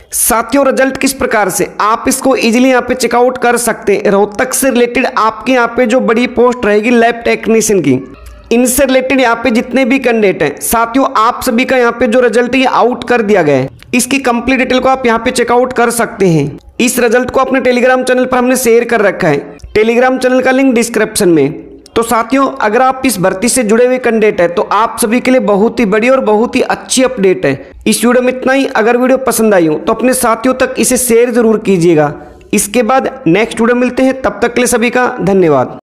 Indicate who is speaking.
Speaker 1: साथियों रिजल्ट किस प्रकार से आप इसको इजीली यहाँ पे चेकआउट कर सकते हैं। रोहतक से रिलेटेड आपके यहाँ पे जो बड़ी पोस्ट रहेगी लैब टेक्नीशियन की, इनसे रिलेटेड यहाँ पे जितने भी कैंडिडेट हैं साथियों, आप सभी का यहाँ पे जो रिजल्ट है आउट कर दिया गया है। इसकी कंप्लीट डिटेल को आप यहाँ पे चेकआउट कर सकते हैं। इस रिजल्ट को अपने टेलीग्राम चैनल पर हमने शेयर कर रखा है, टेलीग्राम चैनल का लिंक डिस्क्रिप्शन में। तो साथियों अगर आप इस भर्ती से जुड़े हुए कैंडिडेट है तो आप सभी के लिए बहुत ही बड़ी और बहुत ही अच्छी अपडेट है। इस वीडियो में इतना ही। अगर वीडियो पसंद आई हो तो अपने साथियों तक इसे शेयर जरूर कीजिएगा। इसके बाद नेक्स्ट वीडियो मिलते हैं, तब तक के लिए सभी का धन्यवाद।